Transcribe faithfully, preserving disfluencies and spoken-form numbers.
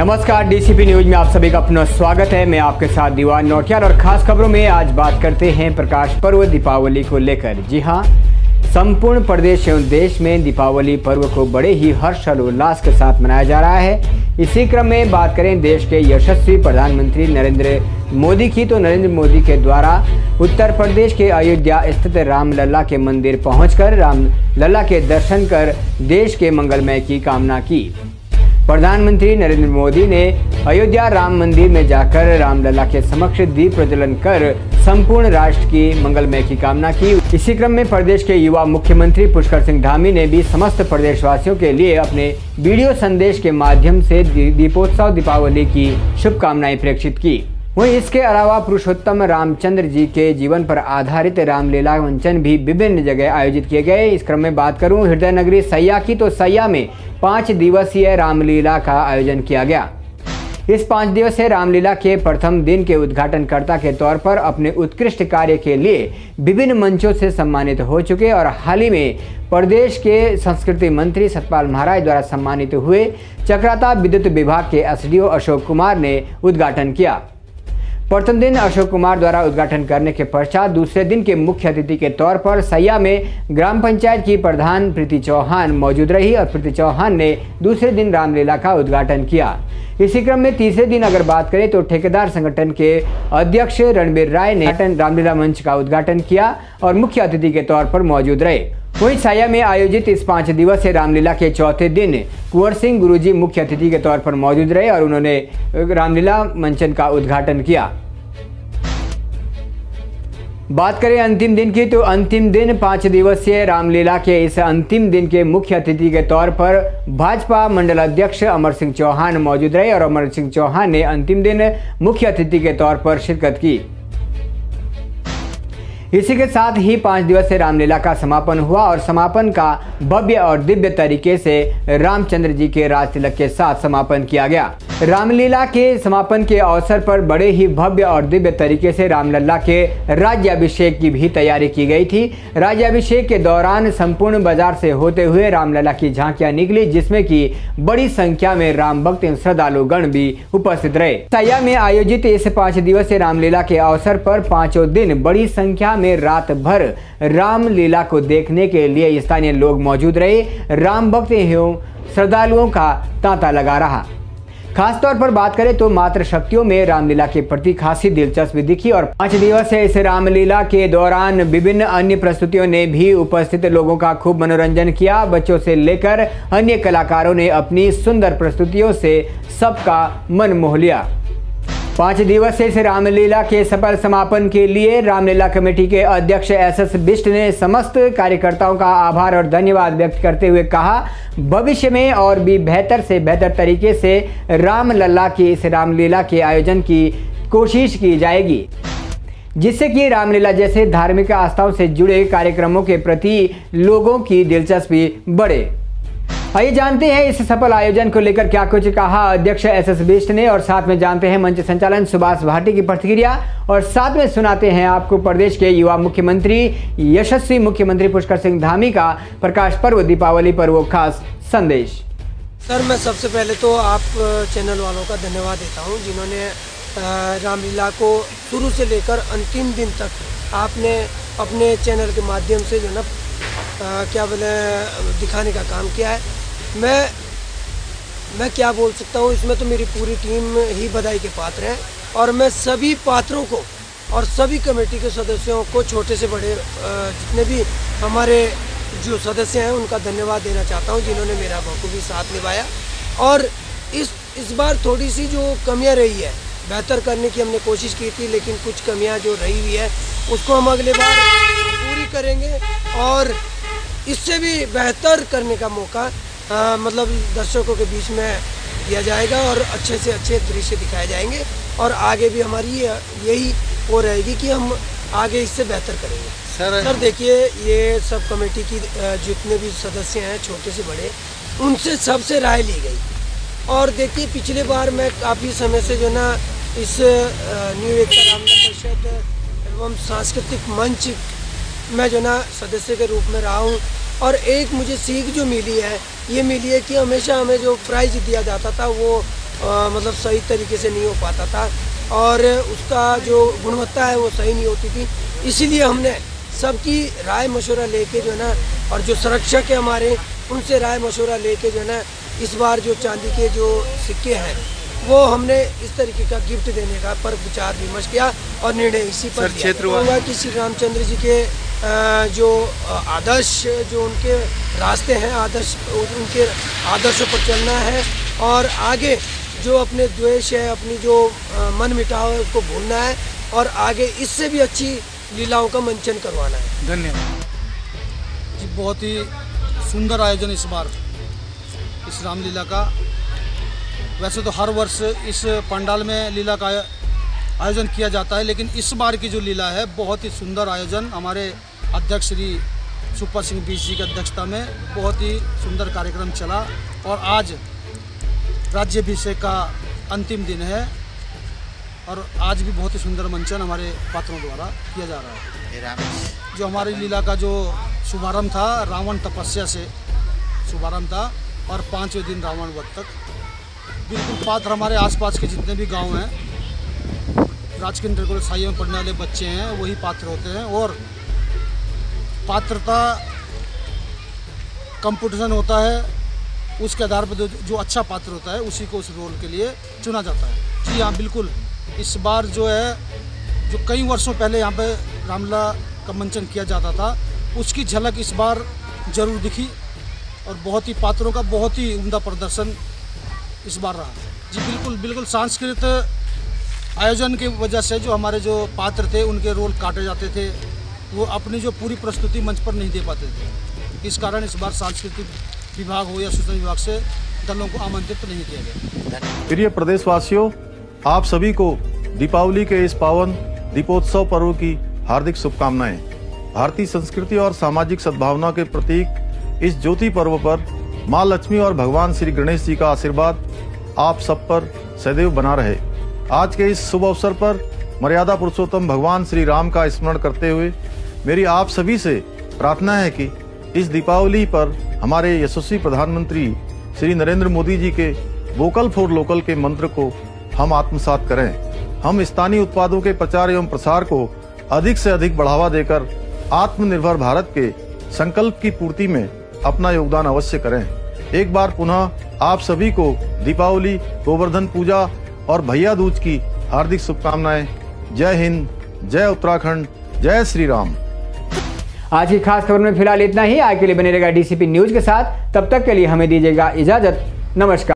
नमस्कार, DCP news में आप सभी का अपना स्वागत है। मैं आपके साथ दीवान नौटियाल और खास खबरों में आज बात करते हैं प्रकाश पर्व दीपावली को लेकर। जी हां, संपूर्ण प्रदेश एवं देश में दीपावली पर्व को बड़े ही हर्ष और उल्लास के साथ मनाया जा रहा है। इसी क्रम में बात करें देश के यशस्वी प्रधानमंत्री नरेंद्र मोदी की, तो नरेंद्र मोदी के द्वारा उत्तर प्रदेश के अयोध्या स्थित रामलला के मंदिर पहुंचकर रामलला के दर्शन कर देश के मंगलमय की कामना की। प्रधानमंत्री नरेंद्र मोदी ने अयोध्या राम मंदिर में जाकर रामलला के समक्ष दीप प्रज्वलन कर संपूर्ण राष्ट्र की मंगलमय की कामना की। इसी क्रम में प्रदेश के युवा मुख्यमंत्री पुष्कर सिंह धामी ने भी समस्त प्रदेशवासियों के लिए अपने वीडियो संदेश के माध्यम से दीपोत्सव दीपावली की शुभकामनाएं प्रेषित की। वहीं इसके अलावा पुरुषोत्तम रामचंद्र जी के जीवन पर आधारित रामलीला मंचन भी विभिन्न जगह आयोजित किए गए। इस क्रम में बात करूं हृदय नगरी सैया की, तो सैया में पाँच दिवसीय रामलीला का आयोजन किया गया। इस पाँच दिवसीय रामलीला के प्रथम दिन के उद्घाटनकर्ता के तौर पर अपने उत्कृष्ट कार्य के लिए विभिन्न मंचों से सम्मानित हो चुके और हाल ही में प्रदेश के संस्कृति मंत्री सतपाल महाराज द्वारा सम्मानित हुए चक्राता विद्युत विभाग के एसडीओ अशोक कुमार ने उद्घाटन किया। प्रथम दिन अशोक कुमार द्वारा उद्घाटन करने के पश्चात दूसरे दिन के मुख्य अतिथि के तौर पर सैया में ग्राम पंचायत की प्रधान प्रीति चौहान मौजूद रही और प्रीति चौहान ने दूसरे दिन रामलीला का उद्घाटन किया। इसी क्रम में तीसरे दिन अगर बात करें तो ठेकेदार संगठन के अध्यक्ष रणबीर राय ने रामलीला मंच का उद्घाटन किया और मुख्य अतिथि के तौर पर मौजूद रहे। वहीं सैया में आयोजित इस पाँच दिवसीय रामलीला के चौथे दिन कुंवर सिंह गुरुजी मुख्य अतिथि के तौर पर मौजूद रहे और उन्होंने रामलीला मंचन का उद्घाटन किया। बात करें अंतिम दिन की, तो अंतिम दिन पाँच दिवसीय रामलीला के इस अंतिम दिन के मुख्य अतिथि के तौर पर भाजपा मंडल अध्यक्ष अमर सिंह चौहान मौजूद रहे और अमर सिंह चौहान ने अंतिम दिन मुख्य अतिथि के तौर पर शिरकत की। इसी के साथ ही पाँच दिवसीय रामलीला का समापन हुआ और समापन का भव्य और दिव्य तरीके से रामचंद्र जी के राज तिलक के साथ समापन किया गया। रामलीला के समापन के अवसर पर बड़े ही भव्य और दिव्य तरीके से रामलला के राज्याभिषेक की भी तैयारी की गई थी। राज्याभिषेक के दौरान संपूर्ण बाजार से होते हुए रामलला की झांकियां निकली, जिसमें कि बड़ी संख्या में राम भक्त एवं श्रद्धालुगण भी उपस्थित रहे। सैया में आयोजित इस पाँच दिवसीय रामलीला के अवसर पर पांचों दिन बड़ी संख्या में रात भर रामलीला को देखने के लिए स्थानीय लोग मौजूद रहे। राम भक्त एवं श्रद्धालुओं का तांता लगा रहा। खासतौर पर बात करें तो मातृ शक्तियों में रामलीला के प्रति खासी दिलचस्पी दिखी और पाँच दिवसीय इस रामलीला के दौरान विभिन्न अन्य प्रस्तुतियों ने भी उपस्थित लोगों का खूब मनोरंजन किया। बच्चों से लेकर अन्य कलाकारों ने अपनी सुंदर प्रस्तुतियों से सबका मन मोह लिया। पाँच दिवसीय इस रामलीला के सफल समापन के लिए रामलीला कमेटी के अध्यक्ष एस एस बिष्ट ने समस्त कार्यकर्ताओं का आभार और धन्यवाद व्यक्त करते हुए कहा, भविष्य में और भी बेहतर से बेहतर तरीके से रामलला की इस रामलीला के आयोजन की कोशिश की जाएगी, जिससे कि रामलीला जैसे धार्मिक आस्थाओं से जुड़े कार्यक्रमों के प्रति लोगों की दिलचस्पी बढ़े। आइए जानते हैं इस सफल आयोजन को लेकर क्या कुछ कहा अध्यक्ष एस एस बिष्ट ने और साथ में जानते हैं मंच संचालन सुभाष भाटी की प्रतिक्रिया और साथ में सुनाते हैं आपको प्रदेश के युवा मुख्यमंत्री यशस्वी मुख्यमंत्री पुष्कर सिंह धामी का प्रकाश पर्व दीपावली पर्व खास संदेश। सर, मैं सबसे पहले तो आप चैनल वालों का धन्यवाद देता हूं, जिन्होंने रामलीला को शुरू से लेकर अंतिम दिन तक आपने अपने चैनल के माध्यम से जो ना क्या बोले दिखाने का काम किया है। मैं मैं क्या बोल सकता हूँ, इसमें तो मेरी पूरी टीम ही बधाई के पात्र हैं और मैं सभी पात्रों को और सभी कमेटी के सदस्यों को, छोटे से बड़े जितने भी हमारे जो सदस्य हैं, उनका धन्यवाद देना चाहता हूँ, जिन्होंने मेरा बखूबी साथ निभाया। और इस इस बार थोड़ी सी जो कमियाँ रही है, बेहतर करने की हमने कोशिश की थी, लेकिन कुछ कमियाँ जो रही हुई है उसको हम अगले बार पूरी करेंगे और इससे भी बेहतर करने का मौका आ, मतलब दर्शकों के बीच में दिया जाएगा और अच्छे से अच्छे दृश्य दिखाए जाएंगे और आगे भी हमारी यही वो रहेगी कि हम आगे इससे बेहतर करेंगे। सर सर देखिए, ये सब कमेटी की जितने भी सदस्य हैं, छोटे से बड़े, उनसे सबसे राय ली गई और देखिए पिछले बार मैं काफ़ी समय से जो ना इस न्यू एकता रामलला परिषद एवं सांस्कृतिक मंच में जो ना सदस्य के रूप में रहा हूँ और एक मुझे सीख जो मिली है, ये मिली है कि हमेशा हमें जो प्राइज दिया जाता था वो आ, मतलब सही तरीके से नहीं हो पाता था और उसका जो गुणवत्ता है वो सही नहीं होती थी। इसीलिए हमने सबकी राय मशवरा लेके जो है ना, और जो संरक्षक है हमारे उनसे राय मशवरा लेके जो है ना, इस बार जो चांदी के जो सिक्के हैं वो हमने इस तरीके का गिफ्ट देने का पर विचार विमर्श किया और निर्णय इसी पर लिया कि श्री रामचंद्र जी के जो आदर्श, जो उनके रास्ते हैं, आदर्श उनके आदर्शों पर चलना है और आगे जो अपने द्वेष है, अपनी जो मन मिटाव है उसको भूलना है और आगे इससे भी अच्छी लीलाओं का मंचन करवाना है। धन्यवाद जी। बहुत ही सुंदर आयोजन इस बार इस रामलीला का। वैसे तो हर वर्ष इस पंडाल में लीला का आयोजन किया जाता है, लेकिन इस बार की जो लीला है बहुत ही सुंदर आयोजन। हमारे अध्यक्ष श्री सुपर सिंह बीस जी की अध्यक्षता में बहुत ही सुंदर कार्यक्रम चला और आज राज्याभिषेक का अंतिम दिन है और आज भी बहुत ही सुंदर मंचन हमारे पात्रों द्वारा किया जा रहा है। जो हमारी लीला का जो शुभारंभ था रावण तपस्या से शुभारंभ था और पाँचवें दिन रावण वध तक बिल्कुल पात्र हमारे आसपास के जितने भी गांव हैं, राजकीय इंटर कॉलेज साई में पढ़ने वाले बच्चे हैं वही पात्र होते हैं और पात्रता कंपटीशन होता है, उसके आधार पर जो अच्छा पात्र होता है उसी को उस रोल के लिए चुना जाता है। जी हाँ, बिल्कुल। इस बार जो है, जो कई वर्षों पहले यहाँ पे रामलीला का मंचन किया जाता था उसकी झलक इस बार जरूर दिखी और बहुत ही पात्रों का बहुत ही उम्दा प्रदर्शन इस बार रहा। जी बिल्कुल बिल्कुल। सांस्कृतिक आयोजन की वजह से जो हमारे जो पात्र थे उनके रोल काटे जाते थे, वो अपनी जो पूरी प्रस्तुति मंच पर नहीं दे पाते थे। इस कारण इस बार सांस्कृतिक विभाग हो या सूचना विभाग से दलों को आमंत्रित नहीं किया गया। प्रिय प्रदेशवासियों, आप सभी को दीपावली के इस पावन दीपोत्सव पर्व की हार्दिक शुभकामनाएं। भारतीय संस्कृति और सामाजिक सद्भावना के प्रतीक इस ज्योति पर्व पर माँ लक्ष्मी और भगवान श्री गणेश जी का आशीर्वाद आप सब पर सदैव बना रहे। आज के इस शुभ अवसर पर मर्यादा पुरुषोत्तम भगवान श्री राम का स्मरण करते हुए मेरी आप सभी से प्रार्थना है कि इस दीपावली पर हमारे यशस्वी प्रधानमंत्री श्री नरेंद्र मोदी जी के वोकल फॉर लोकल के मंत्र को हम आत्मसात करें। हम स्थानीय उत्पादों के प्रचार एवं प्रसार को अधिक से अधिक बढ़ावा देकर आत्मनिर्भर भारत के संकल्प की पूर्ति में अपना योगदान अवश्य करें। एक बार पुनः आप सभी को दीपावली, गोवर्धन पूजा और भैया दूज की हार्दिक शुभकामनाएं। जय हिंद, जय उत्तराखंड, जय श्री राम। आज की खास खबर में फिलहाल इतना ही। आगे के लिए बने रहेगा डीसीपी न्यूज के साथ। तब तक के लिए हमें दीजिएगा इजाजत। नमस्कार।